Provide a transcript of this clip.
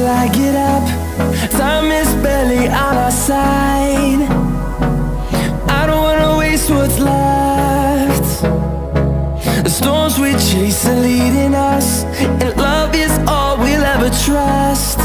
till I get up. Time is barely on our side. I don't wanna waste what's left. The storms we chase are leading us, and love is all we'll ever trust.